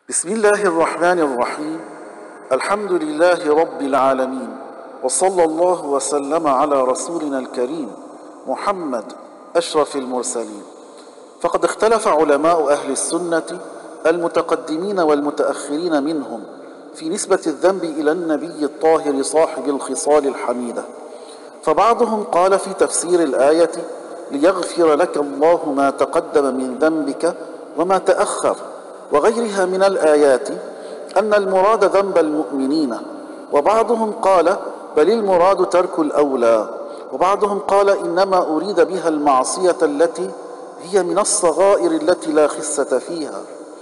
بسم الله الرحمن الرحيم. الحمد لله رب العالمين، وصلى الله وسلم على رسولنا الكريم محمد أشرف المرسلين. فقد اختلف علماء أهل السنة المتقدمين والمتأخرين منهم في نسبة الذنب إلى النبي الطاهر صاحب الخصال الحميدة. فبعضهم قال في تفسير الآية: ليغفر لك الله ما تقدم من ذنبك وما تأخر، وغيرها من الآيات، أن المراد ذنب المؤمنين. وبعضهم قال: بل المراد ترك الأولى. وبعضهم قال: إنما أريد بها المعصية التي هي من الصغائر التي لا خسة فيها.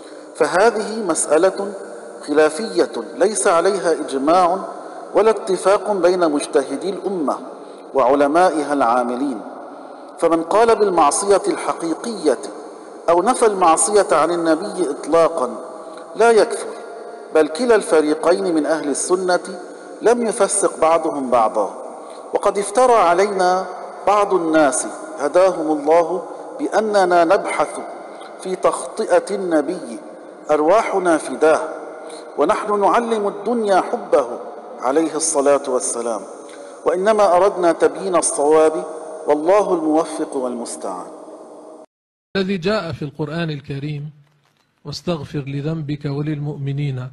فهذه مسألة خلافية ليس عليها إجماع ولا اتفاق بين مجتهدي الأمة وعلمائها العاملين. فمن قال بالمعصية الحقيقية أو نفى المعصية عن النبي إطلاقا لا يكفر، بل كلا الفريقين من أهل السنة لم يفسق بعضهم بعضا. وقد افترى علينا بعض الناس هداهم الله بأننا نبحث في تخطئة النبي أرواحنا فداه، ونحن نعلم الدنيا حبه عليه الصلاة والسلام، وإنما أردنا تبيين الصواب، والله الموفق والمستعان. الذي جاء في القرآن الكريم: واستغفر لذنبك وللمؤمنين.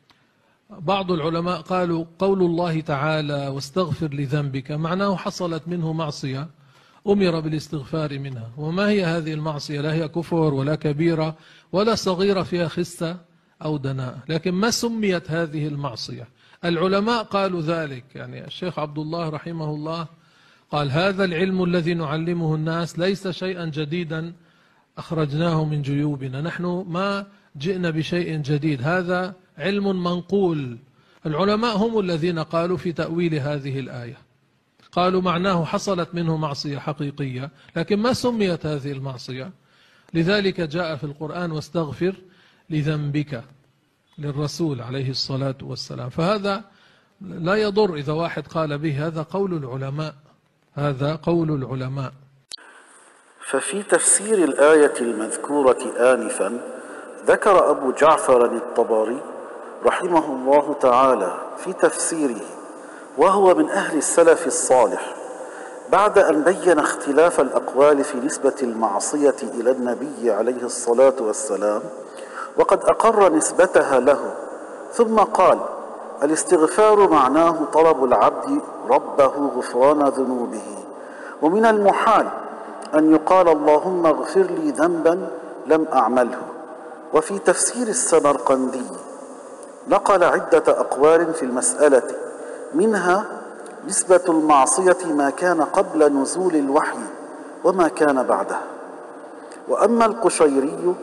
بعض العلماء قالوا قول الله تعالى واستغفر لذنبك معناه حصلت منه معصية أمر بالاستغفار منها. وما هي هذه المعصية؟ لا هي كفر ولا كبيرة ولا صغيرة فيها خسة أو دناء، لكن ما سميت هذه المعصية؟ العلماء قالوا ذلك، يعني الشيخ عبد الله رحمه الله قال: هذا العلم الذي نعلمه الناس ليس شيئا جديدا أخرجناه من جيوبنا، نحن ما جئنا بشيء جديد، هذا علم منقول. العلماء هم الذين قالوا في تأويل هذه الآية، قالوا معناه حصلت منه معصية حقيقية، لكن ما سميت هذه المعصية. لذلك جاء في القرآن: واستغفر لذنبك، للرسول عليه الصلاة والسلام. فهذا لا يضر إذا واحد قال به، هذا قول العلماء، هذا قول العلماء. ففي تفسير الآية المذكورة آنفا ذكر أبو جعفر الطبري رحمه الله تعالى في تفسيره، وهو من أهل السلف الصالح، بعد أن بين اختلاف الأقوال في نسبة المعصية إلى النبي عليه الصلاة والسلام، وقد أقر نسبتها له، ثم قال: الاستغفار معناه طلب العبد ربه غفران ذنوبه، ومن المحال أن يقال اللهم اغفر لي ذنبا لم أعمله. وفي تفسير السمرقندي نقل عدة أقوال في المسألة، منها نسبة المعصية ما كان قبل نزول الوحي وما كان بعده. وأما القشيري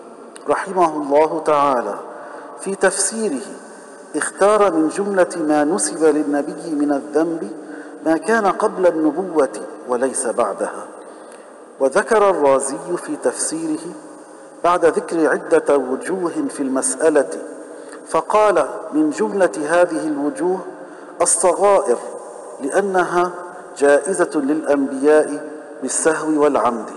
رحمه الله تعالى في تفسيره اختار من جملة ما نسب للنبي من الذنب ما كان قبل النبوة وليس بعدها. وذكر الرازي في تفسيره بعد ذكر عدة وجوه في المسألة، فقال: من جملة هذه الوجوه الصغائر، لأنها جائزة للأنبياء بالسهو والعمد.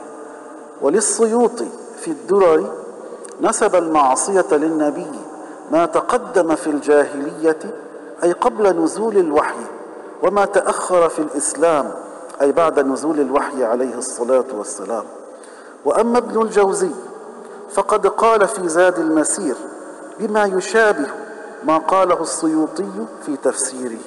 وللسيوطي في الدرر نسب المعصية للنبي ما تقدم في الجاهلية أي قبل نزول الوحي، وما تأخر في الإسلام أي بعد نزول الوحي عليه الصلاة والسلام. وأما ابن الجوزي فقد قال في زاد المسير بما يشابه ما قاله السيوطي في تفسيره.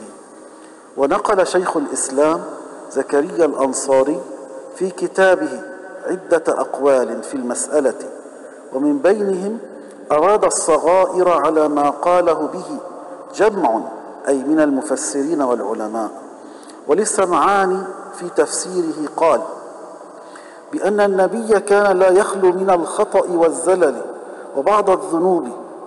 ونقل شيخ الإسلام زكريا الأنصاري في كتابه عدة أقوال في المسألة، ومن بينهم أراد الصغائر على ما قاله به جمع أي من المفسرين والعلماء. وللسمعاني في تفسيره قال بأن النبي كان لا يخلو من الخطأ والزلل وبعض الذنوب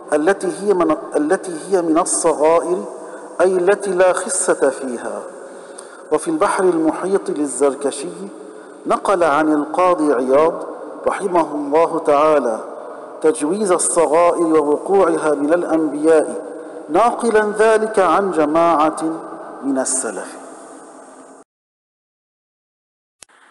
التي هي من الصغائر، أي التي لا خسة فيها. وفي البحر المحيط للزركشي نقل عن القاضي عياض رحمه الله تعالى تجويز الصغائر ووقوعها من الأنبياء، ناقلا ذلك عن جماعة من السلف.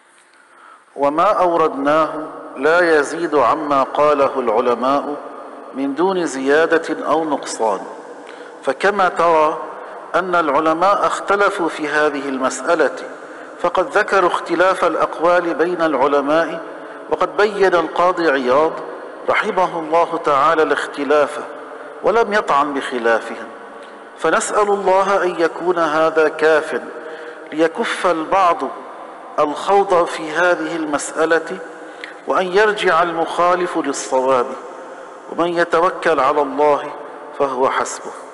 وما أوردناه لا يزيد عما قاله العلماء من دون زيادة أو نقصان. فكما ترى أن العلماء اختلفوا في هذه المسألة، فقد ذكروا اختلاف الأقوال بين العلماء، وقد بين القاضي عياض رحمه الله تعالى الاختلاف ولم يطعن بخلافهم. فنسأل الله أن يكون هذا كاف ليكف البعض الخوض في هذه المسألة، وأن يرجع المخالف للصواب، ومن يتوكل على الله فهو حسبه.